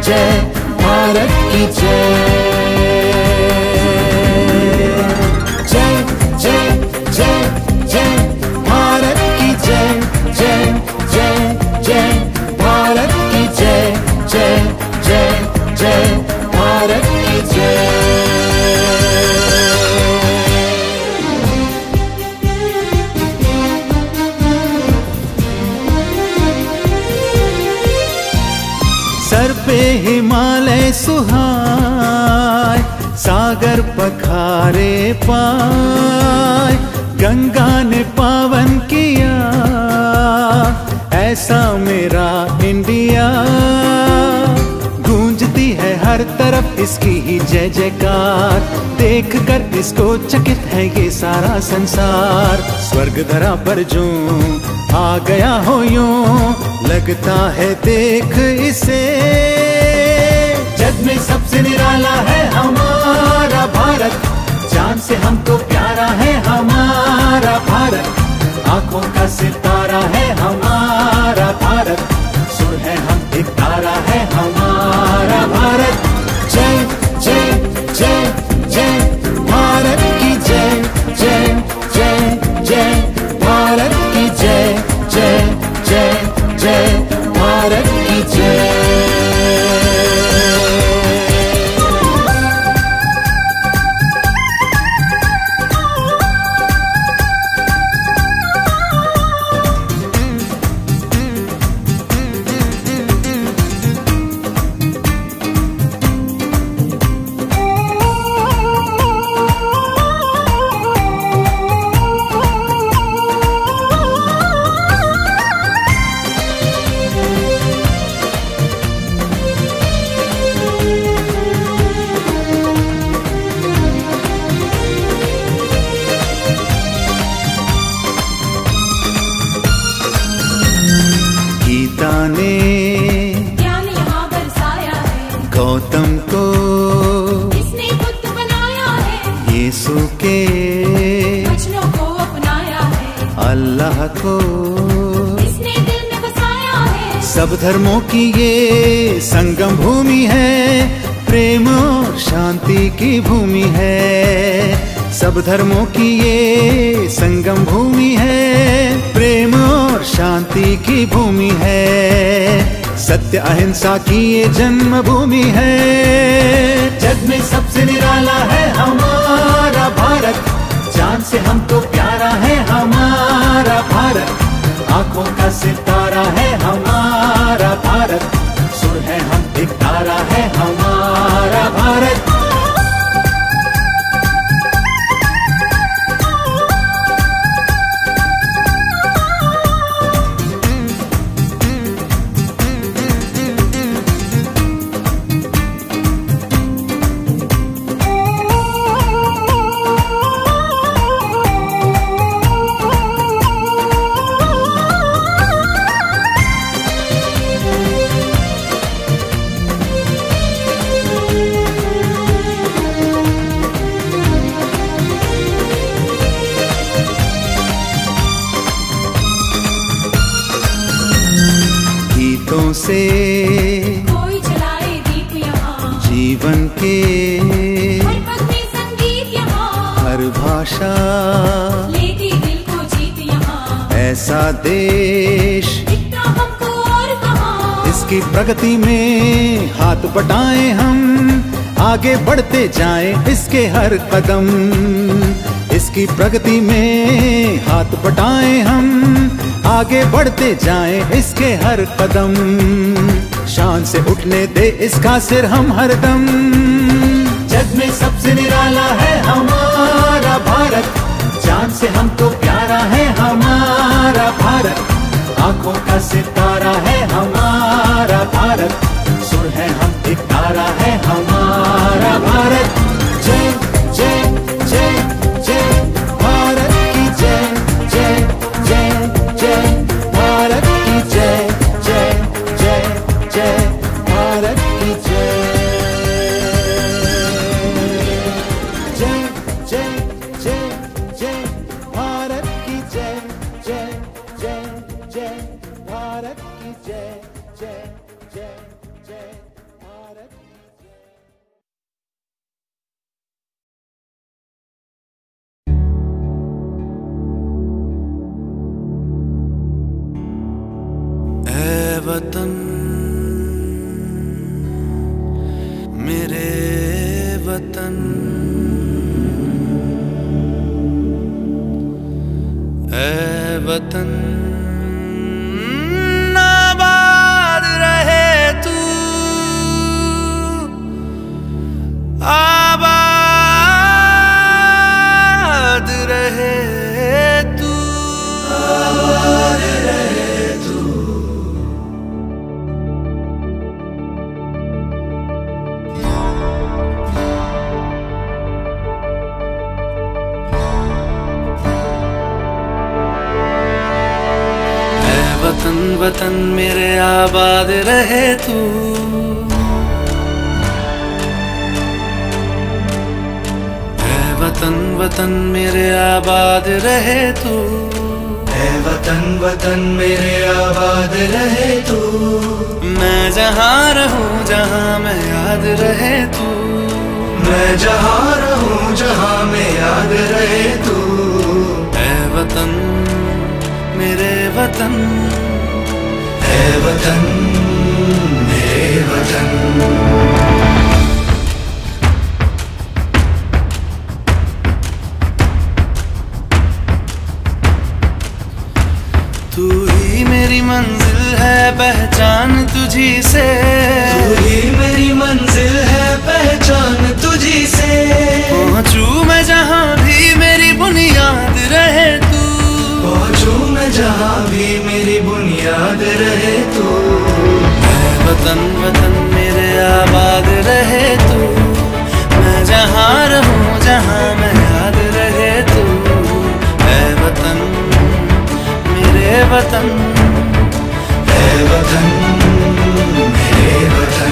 जय भारत की जय। जय जय जय जय भारत की जय। जय जय जय भारत की जय। जय जय जय भारत की जय। सर पे हिमालय सुहाय, सागर पखारे पाय, गंगा ने पावन किया ऐसा मेरा इंडिया। गूंजती है हर तरफ इसकी ही जय जयकार, देख कर इसको चकित है ये सारा संसार। स्वर्ग धरा पर जो आ गया हो यूं, लगता है देख इसे। जग में सबसे निराला है हमारा भारत, जान से हमको प्यारा है हमारा भारत। आंखों का सितारा है हमारा भारत, सुर है हम एक तारा है हमारा भारत। जय जय जय जय भारत की जय। जय जय जय भारत की जय। जय जय जय भारत की जय। गीता ने ज्ञान यहाँ बरसाया है, गौतम को इसने बुद्ध बनाया है। यीशु के वचनों को अपनाया है, अल्लाह को इसने दिल में बसाया है। सब धर्मों की ये संगम भूमि है, प्रेम और शांति की भूमि है। सब धर्मों की ये संगम भूमि है, प्रेम और शांति की भूमि है। सत्य अहिंसा की ये जन्मभूमि है। जग में सबसे निराला है हमारा भारत, जान से हमको प्यारा है हमारा भारत। आंखों का सितारा है हमारा भारत, सुर है हम एक तारा है हमारा भारत। गीतों से कोई जलाए दीप यहाँ, जीवन के हर पग में संगीत यहाँ, हर भाषा लेती दिल को जीत यहाँ। ऐसा देश दिखता हमको और कहाँ, इसकी प्रगति में हाथ बटाएं हम, आगे बढ़ते जाएं इसके हर कदम। इसकी प्रगति में हाथ बटाएं हम, आगे बढ़ते जाएं इसके हर कदम। शान से उठने दे इसका सिर हम हरदम। जग में सबसे निराला है हमारा भारत, जान से हमको प्यारा है हमारा भारत। आंखों का सितारा है हमारा भारत, सुर है हम एक तारा है हमारा भारत। जय जय जय जय भारत की जय। जय जय जय भारत की जय। जय जय जय भारत की जय। जय जय जय जय भारत की जय। जय जय जय भारत की जय। जय जय वतन आबाद रहे तू, आबाद रहे तू, आबाद रहे तू। वतन वतन मेरे आबाद रहे तू, ऐ वतन वतन मेरे आबाद रहे तू, ऐ वतन वतन मेरे आबाद रहे तू। मैं जहाँ रहूं जहाँ मैं याद रहे तू, मैं जहाँ रहूं जहाँ मैं याद रहे तू। ऐ वतन मेरे वतन, ऐ वतन मेरे वतन। तू ही मेरी मंजिल है पहचान तुझी से, तू ही मेरी मंजिल है पहचान तुझी से। पहुंचूं मैं जहाँ भी मेरी बुनियाद रहे तू, पहुंचूं मैं जहाँ भी मेरी बुनियाद रहे तू। ऐ वतन वतन मेरे आबाद रहे तू, मैं जहाँ रहूं जहाँ मैं याद रहे तू। ऐ वतन मेरे वतन, ऐ वतन मेरे वतन।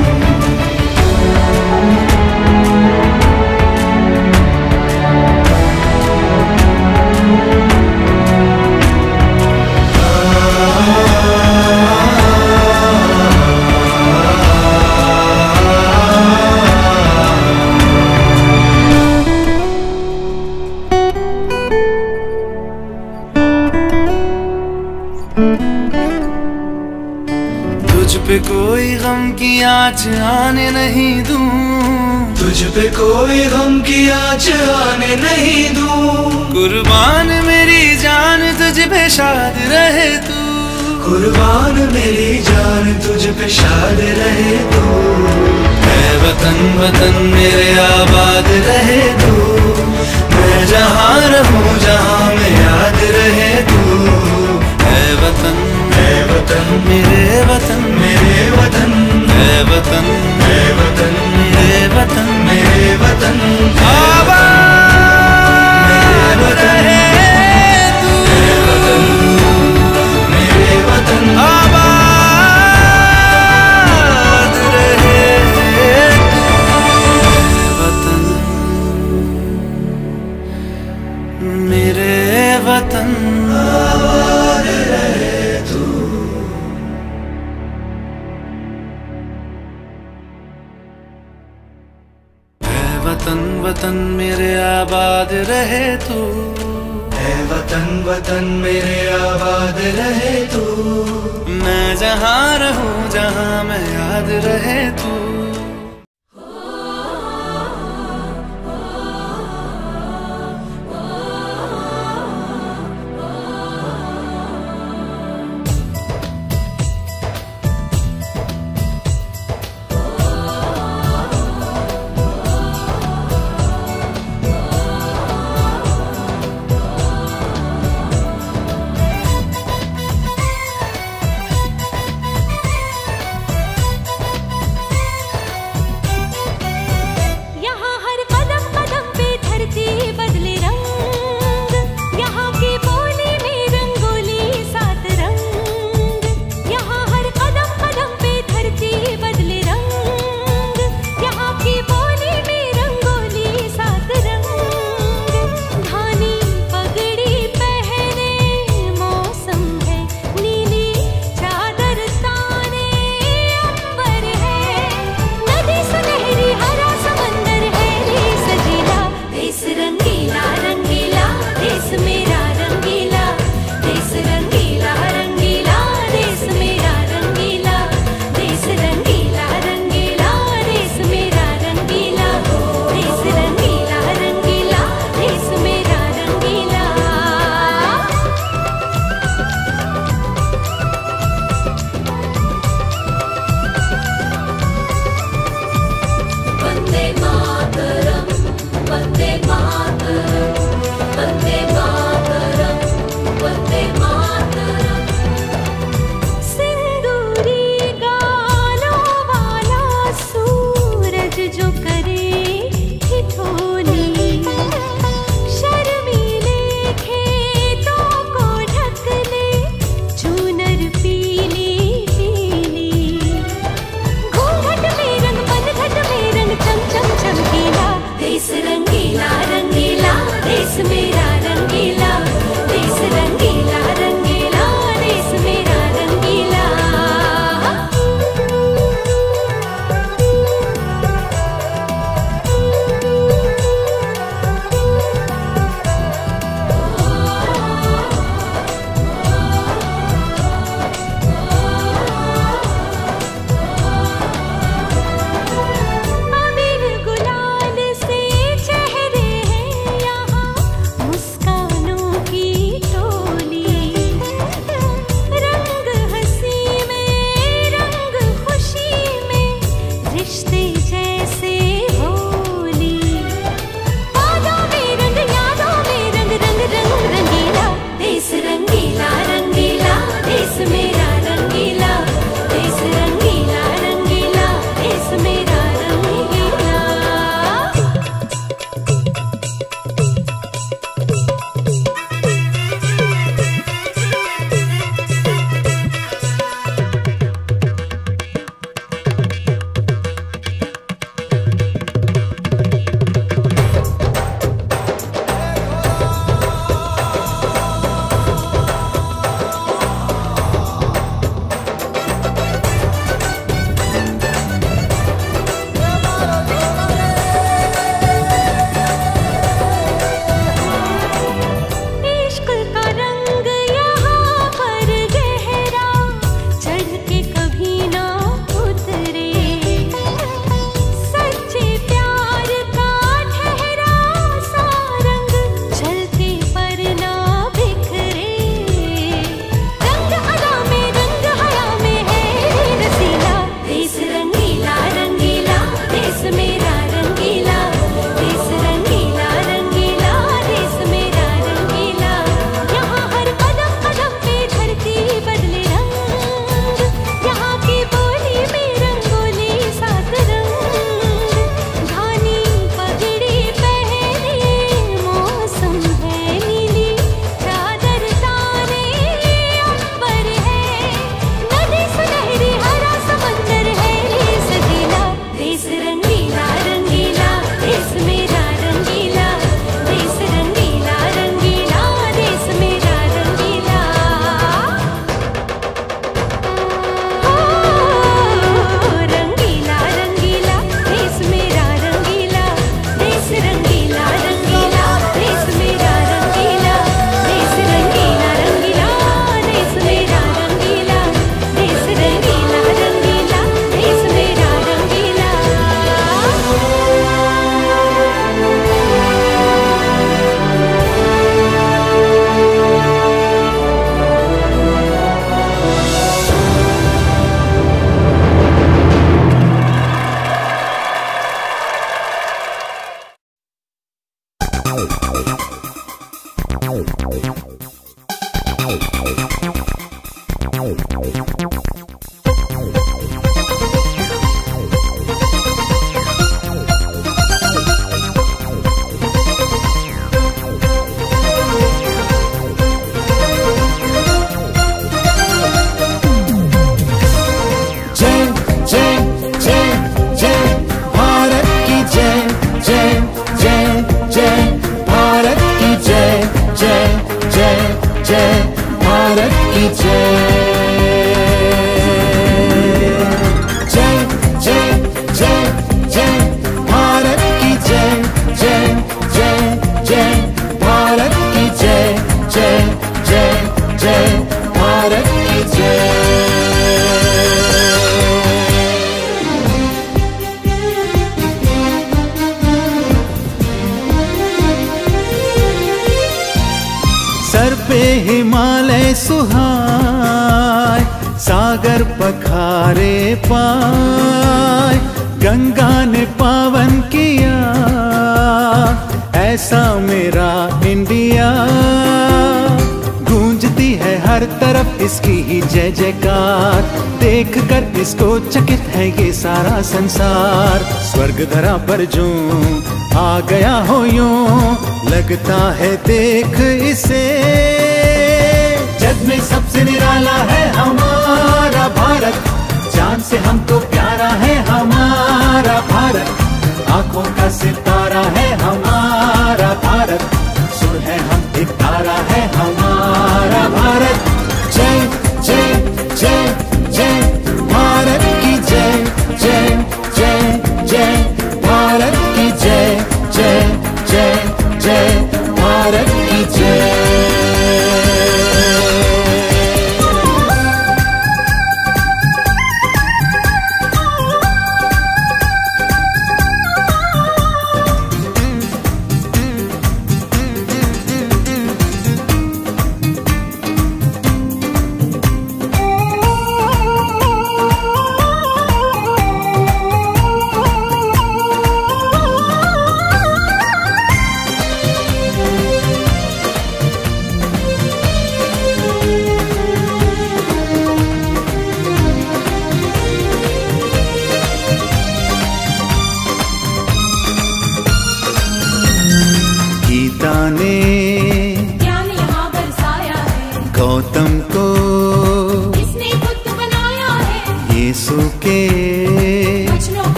तुझ पे कोई गम की आँच आने नहीं दूं, तुझ पे कोई गम की आँच आने नहीं दूं। कुर्बान मेरी जान तुझ पे शाद रहे तू, कुर्बान मेरी जान तुझ पे शाद रहे तू। ऐ वतन वतन मेरे आबाद रहे तू, मैं जहाँ रहूं जहाँ मैं याद रहे तू। ऐ वतन, ऐ वतन मेरे वतन, मेरे वतन। ऐ वतन, ऐ वतन मेरे वतन, मेरे वतन। आबाद रहे तू, ऐ वतन मेरे वतन। आबाद रहे तू, वतन मेरे वतन। आबाद रहे तू। वतन वतन मेरे आबाद रहे तू, ऐ वतन वतन मेरे आबाद रहे तू। मैं जहाँ रहूं जहाँ मैं याद रहे तू। रिश्ते जैसे होली, यादों में रंग रंग रंग रंगीला, देश रंगीला रंगीला, देश मेरा रंगीला, देश रंगीला रंगीला, देश मेरा रंगीला। इश्क का रंग यहाँ पर गहरा, चढ़ के कभी ना उतरे, सच्चे प्यार का ठहरा सा रंग, चलते पर ना बिखरे, रंग अदा में रंग हया में है रसीला, देश रंगीला रंगीला, देश मेरा रंगीला, देश रंगीला रंगीला, देश मेरा रंगीला। यहाँ हर कदम कदम पे धरती बदले रंग, यहाँ की बोली में रंगोली सात रंग, धानी पगड़ी पहने मौसम है नीली, चादर ताने अंबर है, नदी सुनहरी हरा समंदर है सजीला, देश रंगीला रंगीला, देश मेरा रंगीला, देश रंगीला रंगीला, देश मेरा रंगीला। रंगीला रंगीला, देश मेरा रंगीला, देश रंगीला रंगीला, देश मेरा रंगीला, देश रंगीला रंगीला, देश मेरा रंगीला, देश रंगीला रंगीला, देश मेरा रंगीला। जय जय जय जय भारत की जय जय जय जय भारत की जय जय जय जय भारत की जय जय जय जय जय भारत की जय जय जय जय भारत की जय जय जय जय भारत की जय। सर पे हिमालय सुहाय, सागर पखारे पाय, गंगा ने पावन किया ऐसा मेरा इंडिया, गूंजती है हर तरफ इसकी ही जय जयकार, देख कर इसको चकित है ये सारा संसार, स्वर्ग धरा पर जो आ गया हो यूं, लगता है देख इसे, जग में सबसे निराला है हमारा भारत, जान से हमको प्यारा है हमारा भारत, आंखों का सितारा है हमारा भारत, सुर है हम एक तारा है हमारा भारत। जय जय जय जय भारत की जय जय जय जय भारत की जय जय जय जय भारत की जय।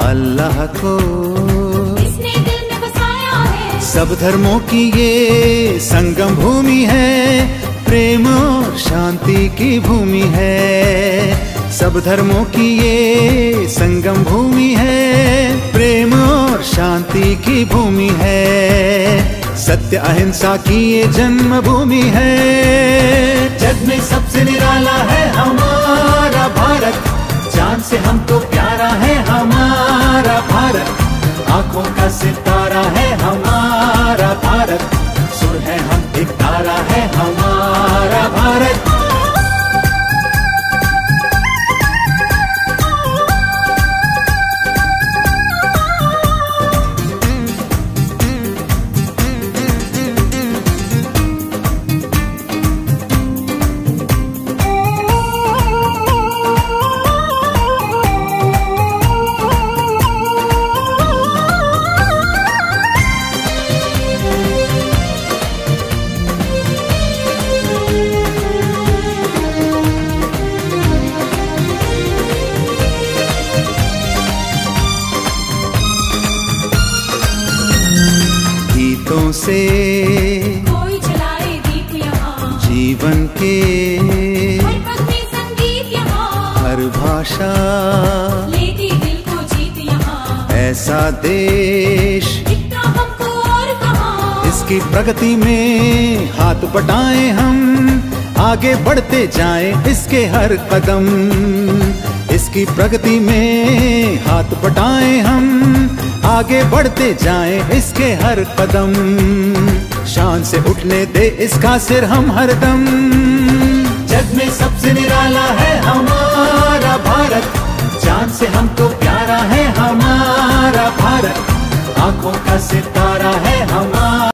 अल्लाह को इसने दिल में बसाया है। सब धर्मों की ये संगम भूमि है, प्रेम और शांति की भूमि है। सब धर्मों की ये संगम भूमि है, प्रेम और शांति की भूमि है। सत्य अहिंसा की ये जन्म भूमि है। जग में सबसे निराला है हमारा भारत, जान से हमको प्यारा है हमारा भारत। आंखों का सितारा है हमारा भारत, सुर है हम एक तारा है हमारा भारत। गीतों से कोई जलाए दीप यहाँ, जीवन के हर पग में संगीत यहाँ, हर भाषा लेती दिल को जीत यहाँ। ऐसा देश दिखता हमको और कहाँ, इसकी प्रगति में हाथ बटाएं हम, आगे बढ़ते जाएं इसके हर कदम। इसकी प्रगति में हाथ बटाएं हम, आगे बढ़ते जाएं इसके हर कदम। शान से उठने दे इसका सिर हम हरदम। जग में सबसे निराला है हमारा भारत, जान से हमको प्यारा है हमारा भारत। आंखों का सितारा है हमारा